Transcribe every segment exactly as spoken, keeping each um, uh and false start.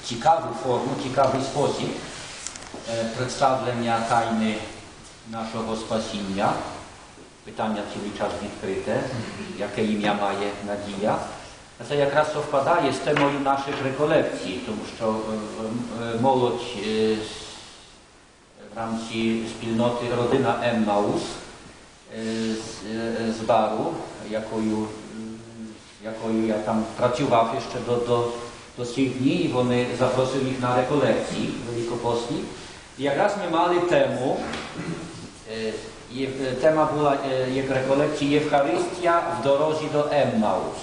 ciekawą formę, ciekawy sposób przedstawienia tajny naszego spasienia. Pytania cały czas odkryte, jakie imię ma je nadzieja. A to jaкраз совпадає з темою наших реколекцій, тому що молодь в рамці спільноти родина Еммаус з бару, якою, якою я там працював ще до, до, до цих днів, і вони запросили їх на реколекції великопосні. І якраз ми мали тему, тема була як реколекції Євхаристія в дорозі до Еммаус.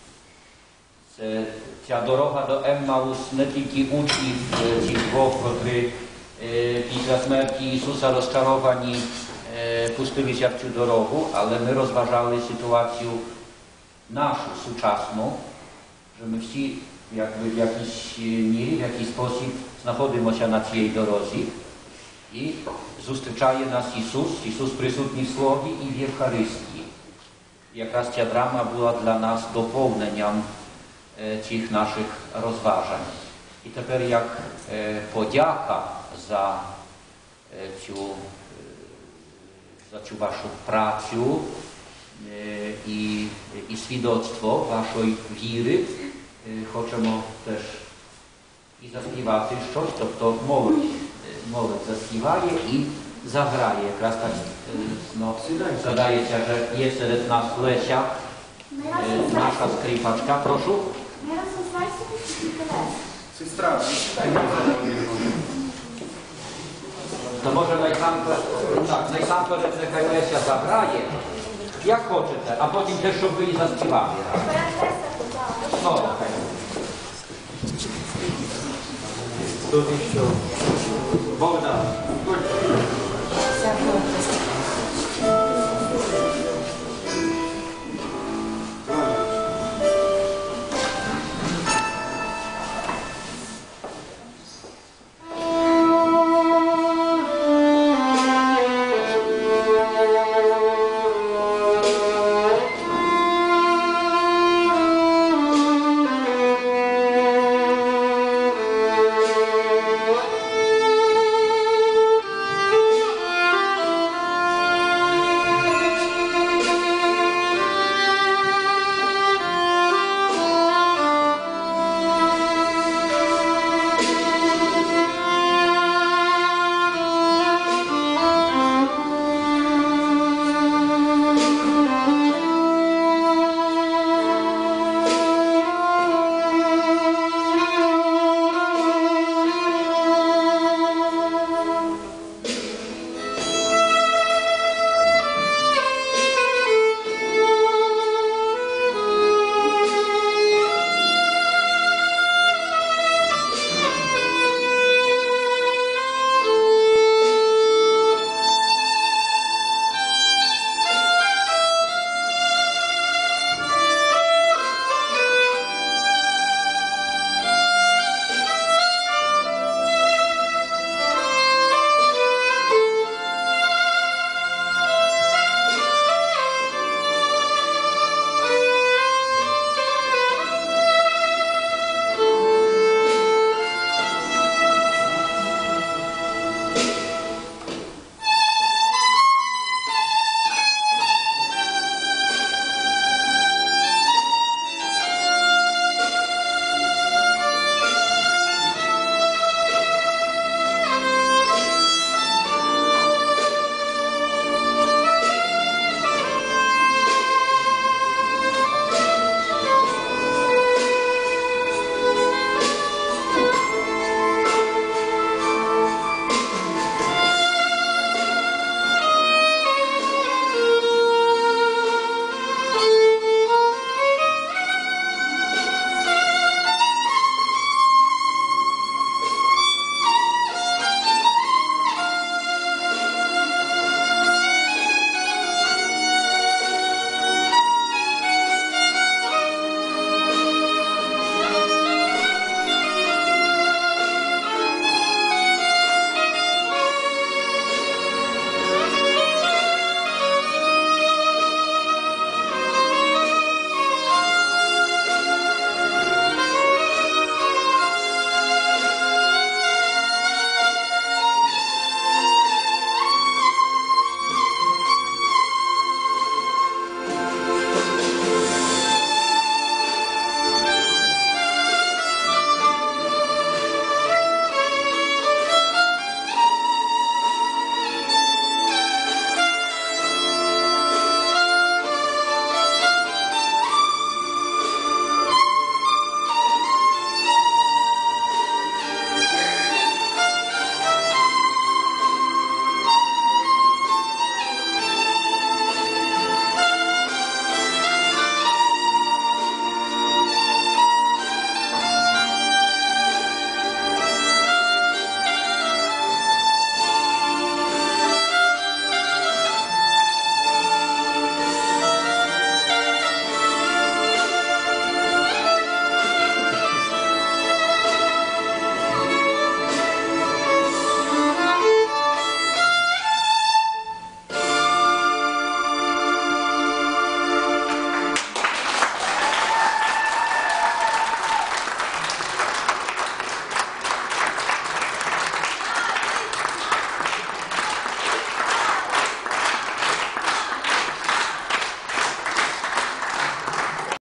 Ця дорога до Еммаус не тільки учнів цих двох, котрі після смерті Ісуса розчаровані пустилися в цю дорогу, але ми розважали ситуацію нашу, сучасну, що ми всі якби, в якійсь мірі, в якийсь спосіб знаходимося на цій дорозі. І зустрічає нас Ісус, Ісус присутній в Слові і в Євхаристії. Якраз ця драма була для нас доповненням цих наших розважань. І тепер як подяка за цю, за цю вашу працю і, і свідоцтво вашої віри, хочемо теж і заспівати щось, тобто молодь, молодь заспіває і заграє. Якраз так no, zadaється, że є серед нас Леся, nasza skrypaczka, proszę. Сестра, To może najsамперед, tak, najsамперед nechaj Lesia zagraje, jak хочете, a potem też, щоб ви заспівали. No, okej. Bogdan.